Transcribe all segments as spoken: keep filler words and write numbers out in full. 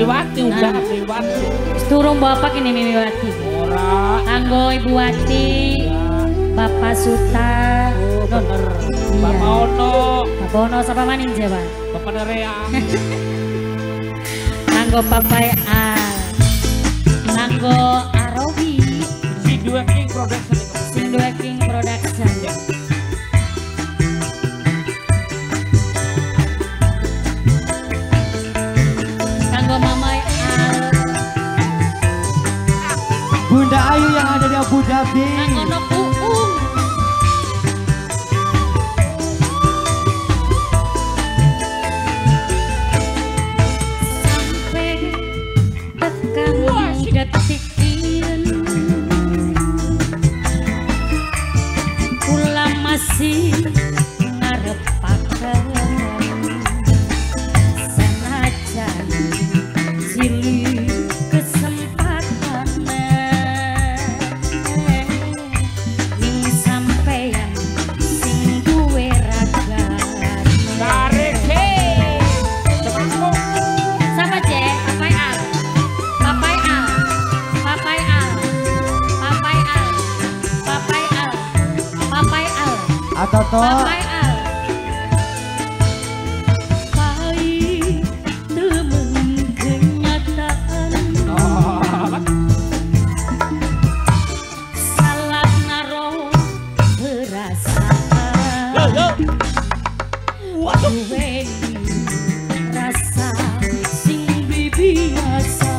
Mimiwati udah Mimiwati. Turung bapak ini Mimiwati. Ora. Kanggo Ibu Wati. Bapak Suta. Oh bener. Bapak Ono. Bapak Ono siapa maning Jawa? Bapak Nerea. Kanggo Papai Al. Kanggo Arobi. Sindua King Production. Sindua King Production. Kanggo Mamai Al. Bunda Ayu yang ada di Abu Dhabi. Kanggo Nok Uung. Sampai tekan detik ini kula masih ngarepaken senajan cilik kesempatane ning sampeyan sing duwe ragane. Tarik he. Sama Cek, Papai Al. Papai Al. Papai Al. Papai Al. Papai Al. Papai Al. Atau toh Papai Al. Pahit temen kenyataan. Salah naruh perasaan. Duweni rasa sing biasa.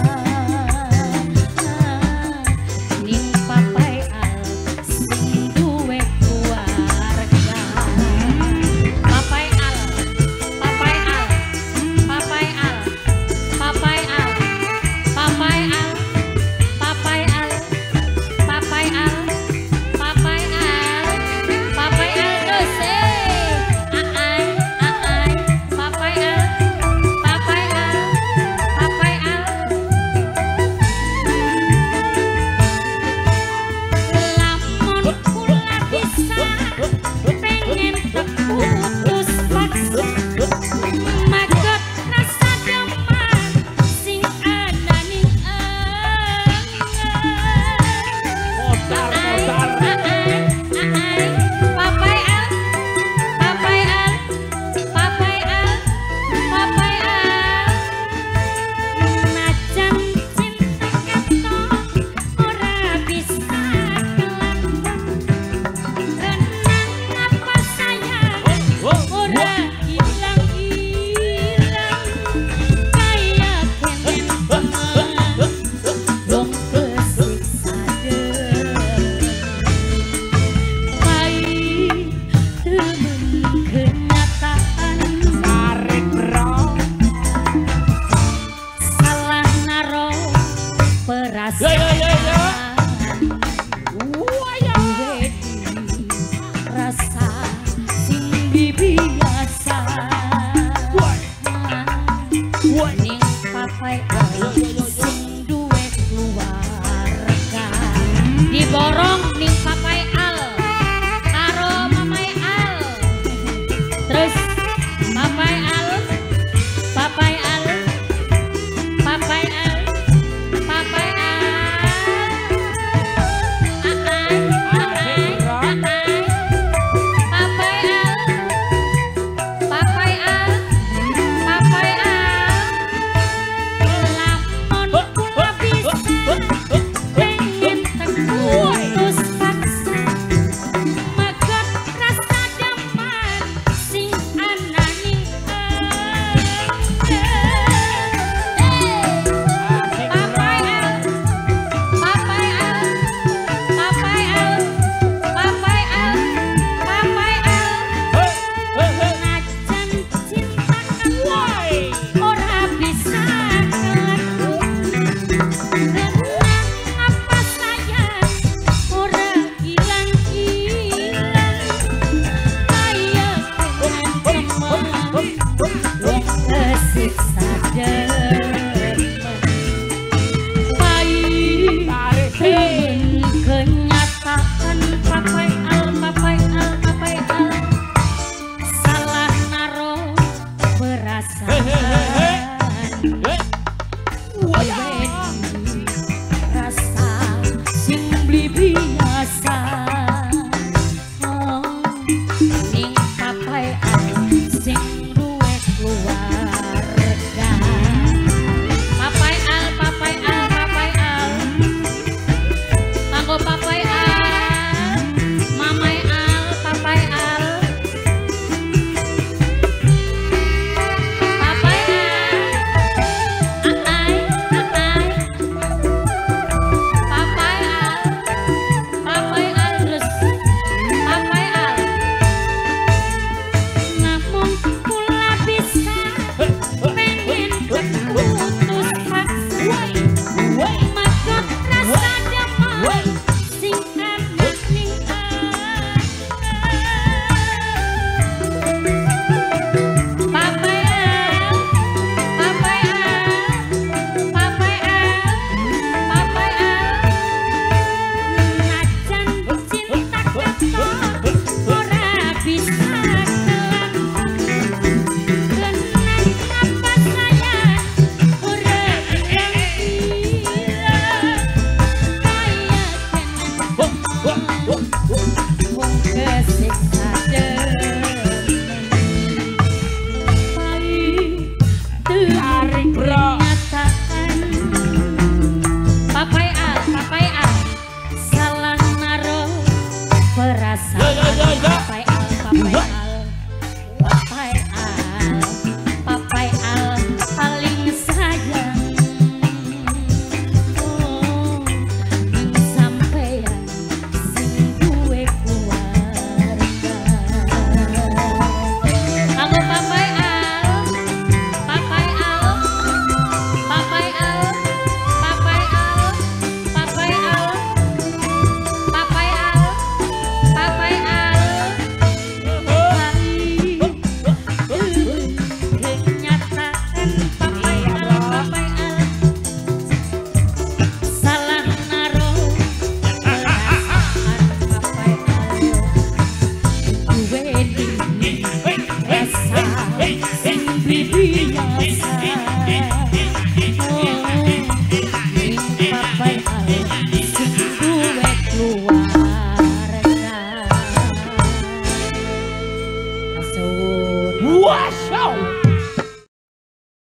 Ning Papai Al sing duwe keluarga. Papai Al, Papai Al, Papai Al, Papai Al, Papai Al, Papai Al, Papai Al, Papai Al, Papai Al terus eh. Aai, aai, Papai Al, Papai Al, Papai Al. Lamun kula bisa pengen putus paksa magot rasa deman sing ana ning Modar modar. Papai Al, Papai Al, Papai Al, Papai Al. Najan cinta katon ora bisa kelakon. Renang apa sayang ora hilang-hilang. Kaya kemen teman wong kesiksa pahit temen kenyataan. Tarik bro. Salah naruh Ya ya ya ya. perasaan. Duweni rasa sing biasa. Ning Papai Al sing duwe keluarga. Diborong ning Papai Al karo Mamai Al. Terus Papai Al, Papai Al, Papai Al, Papai Al. Aai, aai, aai. Papai Al, Papai Al, Papai Al. Lamun kula bisa pengen putus paksa magot rasa deman sing ana ning Papai Al, Papai Al, Papai Al, Papai Al, Papai Al. Najan cinta katon ora bisa kelakon. Renang apa sayang ora hilang-hilang. Kaya kemen teman wong kesiksa demen. Pahit temen kenyataan. Papai Al, Papai Al, Papai Al. Salah naruh perasaan. เวร